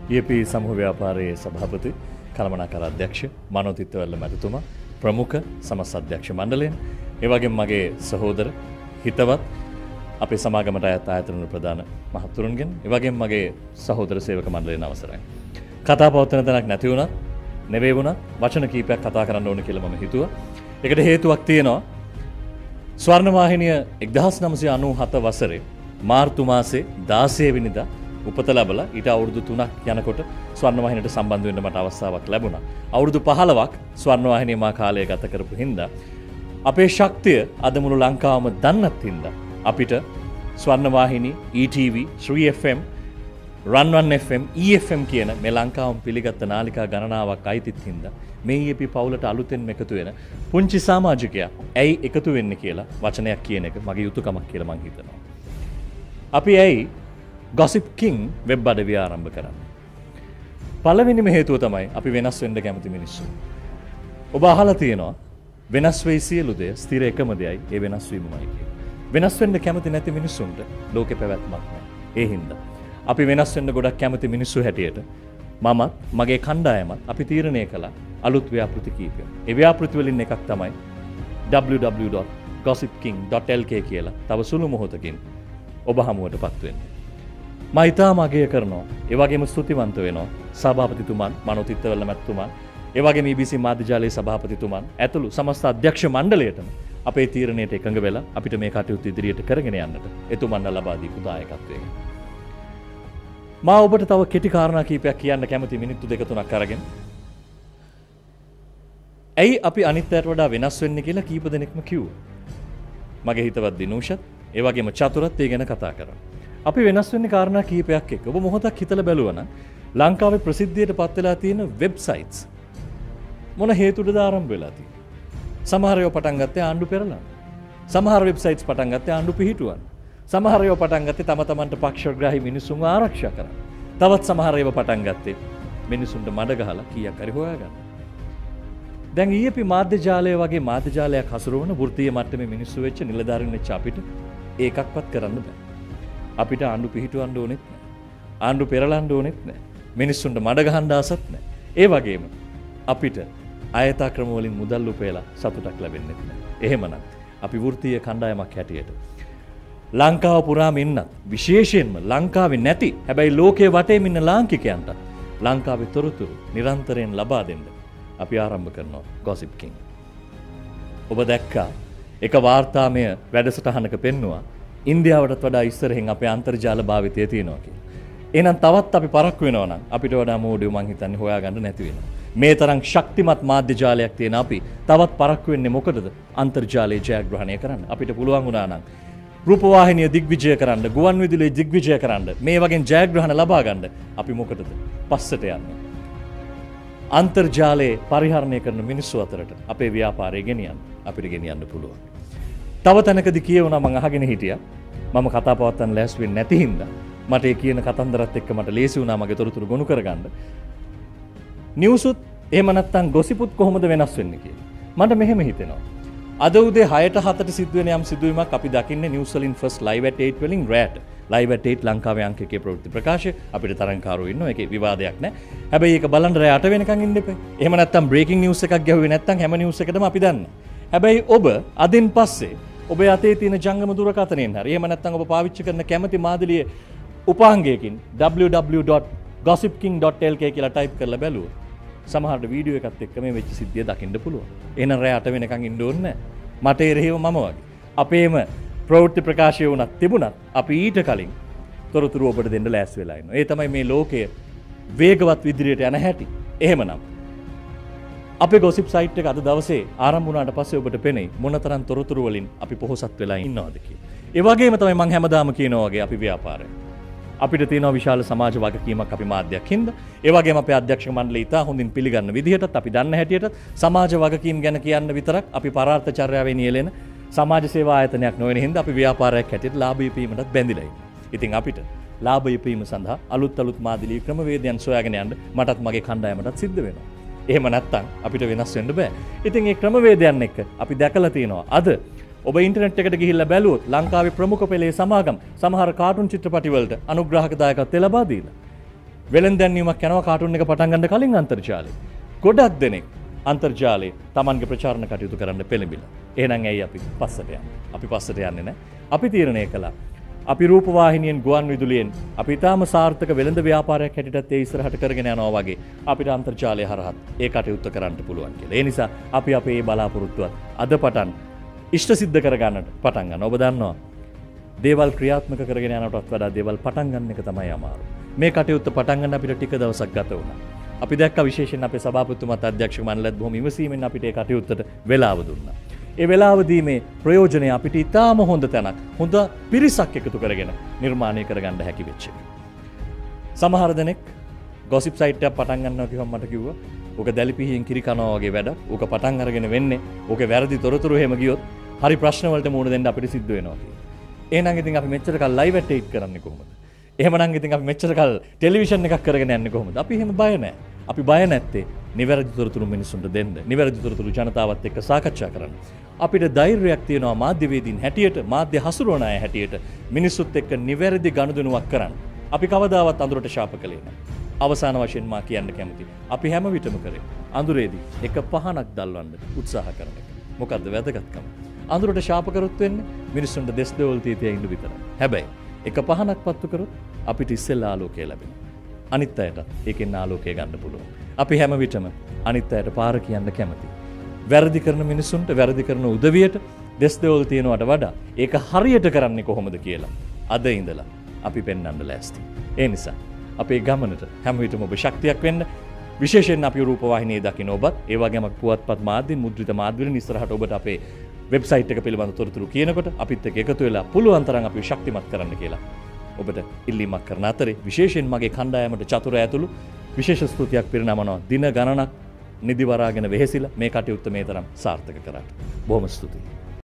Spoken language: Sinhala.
ඊපී සමූහ ව්‍යාපාරයේ සභාපති කළමනාකර අධ්‍යක්ෂ මනෝතිත්වවැල්ල මැතිතුමා ප්‍රමුඛ සමස්ත අධ්‍යක්ෂ මණ්ඩලයෙන් ඒ වගේම මගේ සහෝදර හිතවත් අපේ සමාගමට අයත් ආයතන ප්‍රධාන මහතුරුන්ගෙන් ඒ වගේම මගේ සහෝදර සේවක මණ්ඩලයෙන් අවසරයි. කතා පවත්වන තැනක් නැති වුණත් නෙවෙයි වුණත් වචන කීපයක් කතා කරන්න ඕන කියලා මම හිතුවා. ඒකට හේතුවක් තියෙනවා. ස්වර්ණවාහිනිය 1997 වසරේ මාර්තු මාසේ 16 වෙනිදා උපත ලැබලා ඊට අවුරුදු 3ක් යනකොට ස්වර්ණවාහිනියට සම්බන්ධ වෙන්න මට අවස්ථාවක් ලැබුණා. අවුරුදු 15ක් ස්වර්ණවාහිනිය මා කාලය ගත කරපු හින්දා අපේ ශක්තිය අද මුළු ලංකාවම දන්නත් හින්දා අපිට Swarnavahini, ETV, 3FM, Run 1FM, EFM කියන මේ ලංකාවම පිළිගත් නාලිකා ගණනාවක් අයිතිත් හින්දා මේ අපි පවුලට අලුතෙන් එකතු වෙන පුංචි සමාජිකයා ඇයි එකතු වෙන්නේ කියලා වචනයක් කියන එක මගේ යුතුයකමක් කියලා මම හිතනවා. අපි ඇයි Gossip King වෙබ් අඩවිය ආරම්භ කරන්නේ? පළවෙනිම හේතුව තමයි අපි වෙනස් වෙන්න කැමති මිනිස්සු. ඔබ අහලා තියෙනවා වෙනස් වෙයි සියලු දේ ස්ථිර එකම දෙයයි ඒ වෙනස් වීමමයි කියලා. වෙනස් වෙන්න කැමති නැති මිනිස්සුන්ට ලෝකේ පැවැත්මක් නැහැ. ඒ හින්දා අපි වෙනස් වෙන්න ගොඩක් කැමති මිනිස්සු හැටියට මමත් මගේ කණ්ඩායමත් අපි තීරණය කළා අලුත් ව්‍යාපෘති කීපයක්. ඒ ව්‍යාපෘති වලින් එකක් තමයි www.gossipking.lk කියලා. තව සුළු මොහොතකින් ඔබ හමුවටපත් වෙන්න. මම ඉතාම අගය කරනවා. ඒ වගේම ස්තුතිවන්ත වෙනවා සභාපතිතුමන්, මනෝතිත්වවැල්ල මැතිතුමන්, ඒ වගේම EBC මාධ්‍ය ජාලයේ සභාපතිතුමන් ඇතුළු සමස්ත අධ්‍යක්ෂ මණ්ඩලයටම අපේ තීරණයට එකඟ වෙලා අපිට මේ කටයුතු ඉදිරියට කරගෙන යන්නට එතුමන්ට ලබා දීපු දායකත්වයෙන් මා ඔබට තව කෙටි කාරණා කීපයක් කියන්න කැමති මිනිත්තු දෙක තුනක් අරගෙන. ඇයි අපි අනිත් අයට වඩා වෙනස් වෙන්නේ කියලා කීප දෙනෙක්ම කිව්වා. මගේ හිතවත් දිනූෂත් ඒ වගේම චතුරත් ඒ ගැන කතා කරා. අපි වෙනස් වෙන්නේ කාරණා කීපයක් එක්ක. ඔබ මොහොතක් හිතලා බැලුවා නම් ලංකාවේ ප්‍රසිද්ධියට පත් වෙලා තියෙන වෙබ්සයිට්ස් මොන හේතුවටද ආරම්භ වෙලා තියෙන්නේ? සමහර ඒවා පටන් ගත්තේ ආණ්ඩු පෙරලන්න. සමහර වෙබ්සයිට්ස් පටන් ගත්තේ ආණ්ඩු පිහිටුවන්න. සමහර ඒවා පටන් ගත්තේ තම තමන්ට පක්ෂග්‍රාහී මිනිසුන්ව ආරක්ෂා කරන්න. තවත් සමහර ඒවා පටන් ගත්තේ මිනිසුන්ට මඩ ගහලා කීයක් හරි හොයාගන්න. දැන් ඊයේ මාධ්‍ය ජාලය වගේ මාධ්‍ය ජාලයක් හසුරවන වෘත්තීය මට්ටමේ මිනිස්සු වෙච්ච නිලධාරීන් වෙච්ච අපිට ඒකක්වත් කරන්න බෑ. අපිට ආණ්ඩු පිහිටවන්න ඕනෙත් නෑ. ආණ්ඩු පෙරලන්න ඕනෙත් නෑ. මිනිස්සුන්ට මඩ ගහන්න ආසත් නෑ. ඒ වගේම අපිට ආයතක්‍රම වලින් මුදල් උපයලා සතුටක් ලැබෙන්නේ නැහැ. එහෙමනම් අපි වෘත්තීය කණ්ඩායමක් හැටියට ලංකාව පුරාම ඉන්නත් විශේෂයෙන්ම ලංකාවේ නැති හැබැයි ලෝකයේ වටේම ඉන්න ලාංකිකයන්ට ලංකාවේ තොරතුරු නිරන්තරයෙන් ලබා දෙන්න අපි ආරම්භ කරනවා Gossip King. ඔබ දැක්කා එක වාර්තාමය වැඩසටහනක පෙන්නවා ඉන්දියාවටත් වඩා ඉස්සරහින් අපේ අන්තර්ජාල භාවිතය තියෙනවා කියලා. එහෙනම් තවත් අපි පරක්කු වෙනවා නම් අපිට වඩා මෝඩයෝ මං හිතන්නේ හොයාගන්න නැති වෙනවා. මේ තරම් ශක්තිමත් මාධ්‍ය ජාලයක් තියෙන අපි තවත් පරක්කු වෙන්නේ මොකටද? අන්තර්ජාලයේ ජයග්‍රහණය කරන්න. අපිට පුළුවන් වුණා නම් රූපවාහිනිය දිග්විජය කරන්න, ගුවන් විදුලිය දිග්විජය කරන්න, මේ වගේ ජයග්‍රහණ ලබා ගන්න අපි මොකටද පස්සට යන්නේ? අන්තර්ජාලයේ පරිහරණය කරන මිනිස්සු අතරට අපේ ව්‍යාපාරය ගෙනියන්න අපිට ගෙනියන්න පුළුවන්. තව තැනකදී කියවුණා මම අහගෙන හිටියා. මම කතා පවත්වන්න ලෑස්ති වෙන්නේ නැති හින්දා මට ඒ කියන කතන්දරත් එක්ක මට ලේසි වුණා මගේ තොරතුරු ගොනු කරගන්න. නිවුසුත් එහෙම නැත්නම් ගොසිපුත් කොහොමද වෙනස් වෙන්නේ කියලා. මට මෙහෙම හිතෙනවා. අද උදේ 6ට 7ට සිද්ධ වෙන යම් සිදුවීමක් අපි දකින්නේ නිවුස් වලින් ෆස්ට් ලයිව් ඇට් 8 වලින් රැට්. ලයිව් ඇට් 8 ලංකාවේ අංක එකේ ප්‍රවෘත්ති ප්‍රකාශය අපිට තරංකාරෝ ඉන්නවා. ඒකේ විවාදයක් නැහැ. හැබැයි ඒක බලන්න රෑ 8 වෙනකන් ඉන්න එපා. එහෙම නැත්නම් බ්‍රේකින් නිවුස් එකක් ගැහුවේ නැත්නම් හැම නිවුස් එකටම අපි දන්නවා. හැබැයි ඔබ අදින් පස්සේ ඔබේ අතේ තියෙන ජංගම දුරකථනයෙන් හරි එහෙම නැත්නම් ඔබ පාවිච්චි කරන කැමති මාධ්‍යලියේ උපාංගයකින් www.gossipking.lk කියලා ටයිප් කරලා බැලුවොත් සමහරට වීඩියෝ එකත් එක්ක මේ වෙච්ච සිද්ධිය දකින්න පුළුවන්. එහෙනම් රෑ 8 වෙනකන් ඉන්න ඕනේ නැහැ. මට එරෙහිව මම වගේ. අපේම ප්‍රවෘත්ති ප්‍රකාශය වුණත් තිබුණත් අපි ඊට කලින් තොරතුරු ඔබට දෙන්න ලෑස්ති වෙලා ඉන්නවා. ඒ තමයි මේ ලෝකයේ වේගවත් ඉදිරියට යන හැටි. එහෙමනම් අපේ gossip site එක අද දවසේ ආරම්භ වුණාට පස්සේ ඔබට පෙනෙයි මොනතරම් තොරතුරු වලින් අපි පොහොසත් වෙලා ඉන්නවද කියලා. ඒ වගේම තමයි මම හැමදාම කියනවා වගේ අපි ව්‍යාපාරය අපිට තියෙනවා විශාල සමාජ වගකීමක් අපි මාධ්‍යයක් හින්දා. ඒ වගේම අපේ අධ්‍යක්ෂ මණ්ඩලය ඉතා හොඳින් පිළිගන්න විදිහටත් අපි දන්න හැටියට සමාජ වගකීම් ගැන කියන්න විතරක් අපි පරාර්ථ චර්යාවෙන් නියැලෙන සමාජ සේවා ආයතනයක් නොවන හින්දා අපි ව්‍යාපාරයක් හැටියට ලාභ ඊපීමටත් බැඳිලා ඉන්නවා. ඉතින් අපිට ලාභ ඊපීම සඳහා අලුත් මාධ්‍ය ක්‍රමවේදයන් සොයාගෙන යන්න මටත් මගේ කණ්ඩායමටත් සිද්ධ වෙනවා. එහෙම නැත්තම් අපිට වෙනස් වෙන්න බෑ. ඉතින් මේ ක්‍රමවේදයන් එක්ක අපි දැකලා තියෙනවා අද ඔබ ඉන්ටර්නෙට් එකට ගිහිල්ලා බැලුවොත් ලංකාවේ ප්‍රමුඛ පෙළේ සමාගම් සමහර කාටුන් චිත්‍රපටි වලට අනුග්‍රාහක දායකත්වය ලබා දීලා වෙළඳැන්වීමක් යනවා කාටුන් එක පටන් ගන්න කලින් අන්තර්ජාලේ. ගොඩක් දෙනෙක් අන්තර්ජාලේ Tamanගේ ප්‍රචාරණ කටයුතු කරන්න පෙළඹිලා. එහෙනම් ඇයි අපි පස්සට යන්නේ? අපි පස්සට යන්නේ නැහැ. අපි තීරණය කළා. අපි රූපවාහිනියෙන් ගුවන් විදුලියෙන් අපි ඊටාම සාර්ථක වෙළඳ ව්‍යාපාරයක් හැටියටත් ඒ ඉස්සරහට කරගෙන යනවා වගේ අපිට අන්තර්ජාලය හරහා ඒ කටයුත්ත කරන්න පුළුවන් කියලා. ඒ නිසා අපි අපේ මේ බලාපොරොත්තුවත් අද පටන් ඉෂ්ට සිද්ධ කරගන්නට පටන් ගන්නවා. ඔබ දන්නවා දේවල් ක්‍රියාත්මක කරගෙන යනකොටත් වඩා දේවල් පටන් ගන්න එක තමයි අමාරු. මේ කටයුත්ත පටන් ගන්න අපිට ටික දවසක් ගත වුණා. අපි දැක්ක විශේෂයෙන් අපේ සභාපතිතුමාත් අධ්‍යක්ෂක මණ්ඩලයත් බොහොම ඉවසීමෙන් අපිට ඒ කටයුත්තට වෙලාව දුන්නා. ඒ වෙලාව දීමේ ප්‍රයෝජනය අපිට ඉතාම හොඳ තැනක් හොඳ පිරිසක් එකතු කරගෙන නිර්මාණය කරගන්න හැකි වෙච්ච එක. සමහර දෙනෙක් ගොසිප් සයිට් එකක් පටන් ගන්නවා කිව්වම මට කිව්වා ඕක දැලිපිහියෙන් කිරි කනවා වගේ වැඩ. ඕක පටන් අරගෙන වෙන්නේ ඕකේ වැරදි තොරතුරු එහෙම ගියොත් හරි ප්‍රශ්න වලට මුහුණ දෙන්න අපිට සිද්ධ වෙනවා කියලා. එහෙනම් ඉතින් අපි මෙච්චර කල් ලයිව් ඇටේට් කරන්නේ කොහොමද? එහෙමනම් ඉතින් අපි මෙච්චර කල් ටෙලිවිෂන් එකක් කරගෙන යන්නේ කොහොමද? අපි එහෙම බය නැහැ. අපි බය නැත්තේ නිවැරදි තොරතුරු මිනිස්සුන්ට දෙන්න. නිවැරදි තොරතුරු ජනතාවත් එක්ක සාකච්ඡා කරන්න. අපිට ධෛර්යයක් තියෙනවා මාධ්‍යවේදීන් හැටියට, මාධ්‍ය හසුරුවන අය හැටියට මිනිස්සුත් එක්ක නිවැරදි ගනුදෙනුවක් කරන්න. අපි කවදාවත් අඳුරට ශාප කළේ නැහැ. අවසාන වශයෙන් මා කියන්න කැමති. අපි හැම විටම කරේ අඳුරේදී එක පහනක් දල්වන්න උත්සාහ කරන එක. මොකද්ද වැදගත්කම? අඳුරට ශාප කරොත් වෙන්නේ මිනිස්සුන්ට දෙස් දෙවල් තීතිය ඉන්න විතරයි. හැබැයි එක පහනක් පත්තු කරොත් අපිට ඉස්සෙල්ලා ආලෝකය ලැබෙනවා. අනිත් අයට ඒකෙන් ආලෝකය ගන්න පුළුවන්. අපි හැම විටම අනිත් අයට පාර කියන්න කැමති. වැරදි කරන මිනිස්සුන්ට වැරදි කරන උදවියට දෙස් දෙවල් තියනවට වඩා ඒක හරියට කරන්නේ කොහොමද කියලා අද ඉඳලා අපි පෙන්වන්න ලෑස්ති. ඒ නිසා අපේ ගමනට හැම විටම ඔබ ශක්තියක් වෙන්න. විශේෂයෙන් අපි රූපවාහිනියේ දකින්න ඔබත් ඒ වගේම පුවත්පත් මාධ්‍යෙන් මුද්‍රිත මාධ්‍යවලින් ඉස්සරහට ඔබට අපේ වෙබ්සයිට් එක පිළිබඳ තොරතුරු කියනකොට අපිත් එක්ක එකතු වෙලා පුළුවන් තරම් අපිව ශක්තිමත් කරන්න කියලා ඔබට ඉල්ලීමක් කරන අතරේ විශේෂයෙන් මගේ කණ්ඩායමට චතුර ඇතුළු විශේෂ ස්තුතියක් පිරිනමනවා. දින ගණනක් නිදිවරාගෙන වෙහෙසිලා මේ කටයුත්ත මේ තරම් සාර්ථක කරාට. බොහොම ස්තුතියි.